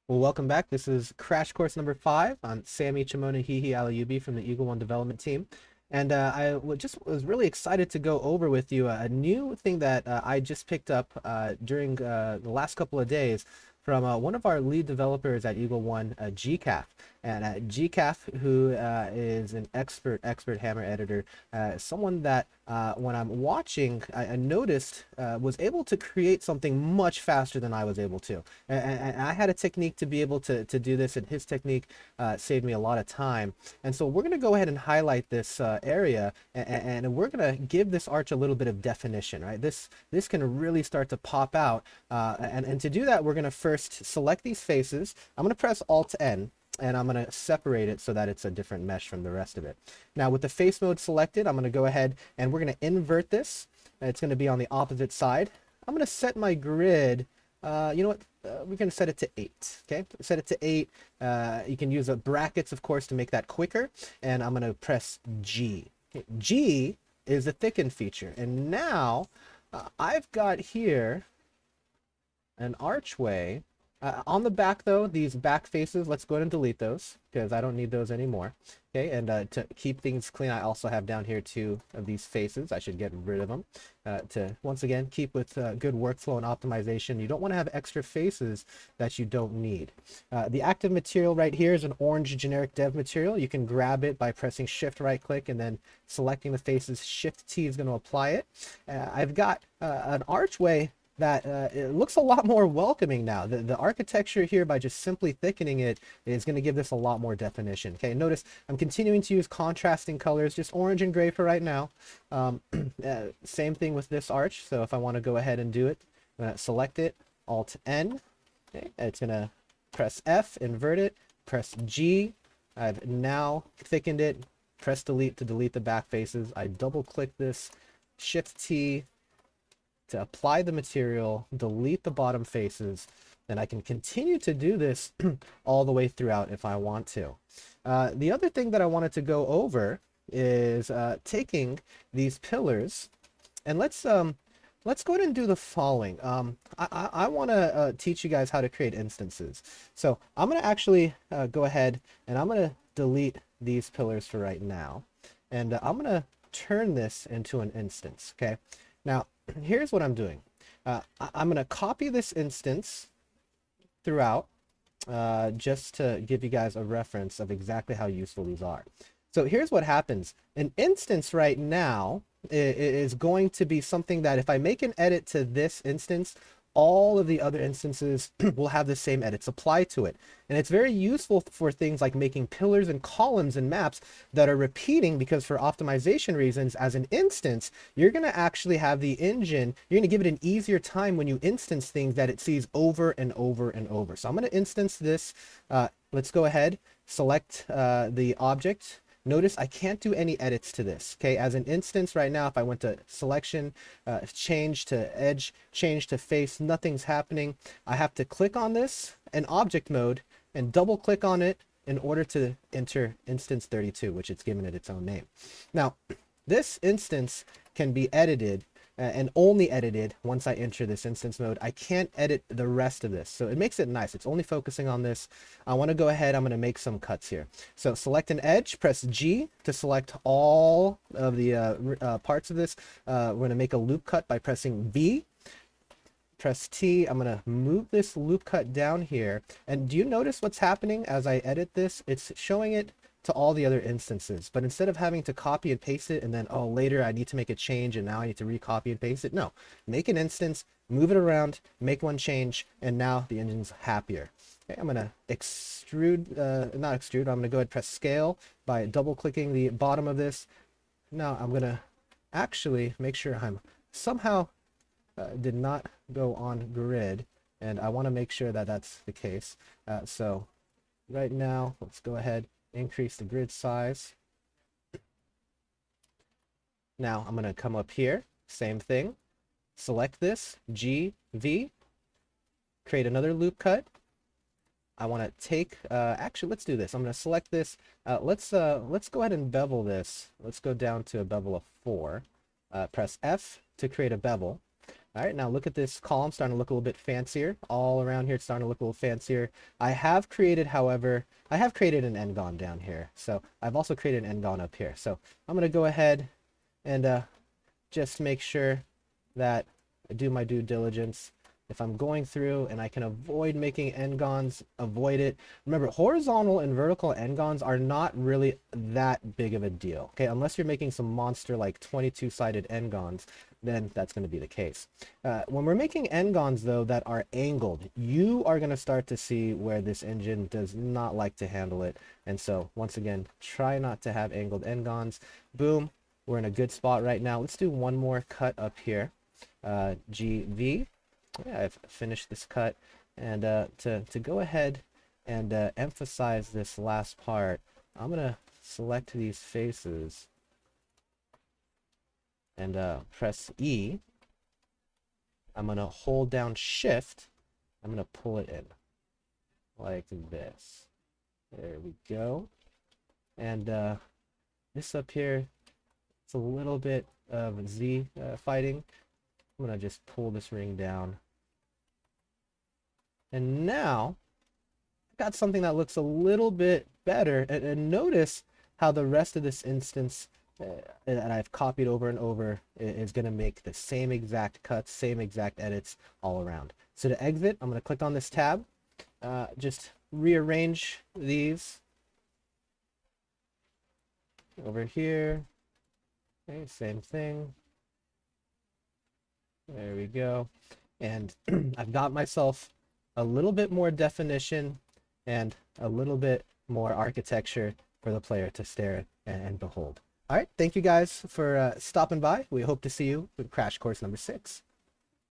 Well, welcome back. This is crash course number 5. I'm Sammy Chimona Hihi Alayubi from the Eagle One development team. And just was really excited to go over with you a new thing that I just picked up during the last couple of days from one of our lead developers at Eagle One, Gkaf. And Gkaf, who is an expert hammer editor, someone that when I'm watching, I noticed was able to create something much faster than I was able to. And I had a technique to be able to do this, and his technique saved me a lot of time. And so we're going to go ahead and highlight this area, and we're going to give this arch a little bit of definition, right? This can really start to pop out. And to do that, we're going to first select these faces. I'm going to press Alt-N. And I'm going to separate it so that it's a different mesh from the rest of it. Now with the face mode selected, I'm going to go ahead and we're going to invert this. It's going to be on the opposite side. I'm going to set my grid, you know what, we're going to set it to 8, okay? Set it to 8. You can use brackets, of course, to make that quicker. And I'm going to press G. Okay. G is the thicken feature. And now I've got here an archway. On the back though, these back faces, let's go ahead and delete those because I don't need those anymore. Okay, and to keep things clean, I also have down here 2 of these faces. I should get rid of them to, once again, keep with good workflow and optimization. You don't want to have extra faces that you don't need. The active material right here is an orange generic dev material. You can grab it by pressing Shift right click and then selecting the faces. Shift T is going to apply it. I've got an archway that it looks a lot more welcoming now. The architecture here, by just simply thickening it, is going to give this a lot more definition. Okay, notice I'm continuing to use contrasting colors, just orange and gray for right now. Same thing with this arch. So if I want to go ahead and do it, I'm going to select it, Alt-N. Okay, it's going to press F, invert it, press G. I've now thickened it, press delete to delete the back faces. I double click this, Shift T, to apply the material, delete the bottom faces, and I can continue to do this all the way throughout if I want to. The other thing that I wanted to go over is taking these pillars, and let's go ahead and do the following. I want to teach you guys how to create instances. So I'm going to actually go ahead and I'm going to delete these pillars for right now, and I'm going to turn this into an instance. Okay, now here's what I'm doing. I'm going to copy this instance throughout just to give you guys a reference of exactly how useful these are. So here's what happens. An instance right now is going to be something that if I make an edit to this instance, all of the other instances will have the same edits applied to it. And it's very useful for things like making pillars and columns and maps that are repeating, because for optimization reasons, as an instance, you're going to actually have the engine, you're going to give it an easier time when you instance things that it sees over and over and over. So I'm going to instance this. Let's go ahead, select the object. Notice I can't do any edits to this. Okay, as an instance right now, if I went to selection, change to edge, change to face, nothing's happening. I have to click on this in object mode and double click on it in order to enter instance 32, which it's given it its own name. Now, this instance can be edited and only edited once I enter this instance mode. I can't edit the rest of this. So it makes it nice. It's only focusing on this. I want to go ahead. I'm going to make some cuts here. So select an edge, press G to select all of the parts of this. We're going to make a loop cut by pressing V. Press T. I'm going to move this loop cut down here. And do you notice what's happening as I edit this? It's showing it to all the other instances, but instead of having to copy and paste it and then, oh, later I need to make a change and now I need to recopy and paste it, no, make an instance, move it around, make one change, and now the engine's happier. Okay, I'm going to extrude, not extrude, I'm going to go ahead and press scale by double clicking the bottom of this. Now I'm going to actually make sure I'm somehow did not go on grid, and I want to make sure that that's the case. So right now, let's go ahead, increase the grid size. Now I'm going to come up here, same thing, select this, G, V, create another loop cut. I want to take, actually, let's do this. I'm going to select this. Let's go ahead and bevel this. Let's go down to a bevel of 4. Press F to create a bevel. All right, now look at this column starting to look a little bit fancier. All around here, it's starting to look a little fancier. I have created, however, I have created an n-gon down here. So I've also created an n-gon up here. So I'm going to go ahead and just make sure that I do my due diligence. If I'm going through and I can avoid making n-gons, avoid it. Remember, horizontal and vertical n-gons are not really that big of a deal. Okay, unless you're making some monster like 22-sided n-gons, then that's going to be the case. When we're making n-gons, though, that are angled, you are going to start to see where this engine does not like to handle it. And so, once again, try not to have angled n-gons. Boom, we're in a good spot right now. Let's do one more cut up here. GV. Yeah, I've finished this cut, and to go ahead and emphasize this last part, I'm gonna select these faces and press E. I'm gonna hold down Shift. I'm gonna pull it in like this. There we go. And this up here, it's a little bit of Z fighting. I'm gonna just pull this ring down. And now, I've got something that looks a little bit better. And notice how the rest of this instance that I've copied over and over is gonna make the same exact cuts, same exact edits all around. So to exit, I'm gonna click on this tab, just rearrange these over here. Okay, same thing. There we go. And I've got myself a little bit more definition and a little bit more architecture for the player to stare at and behold. All right, thank you guys for stopping by. We hope to see you with Crash Course number 6.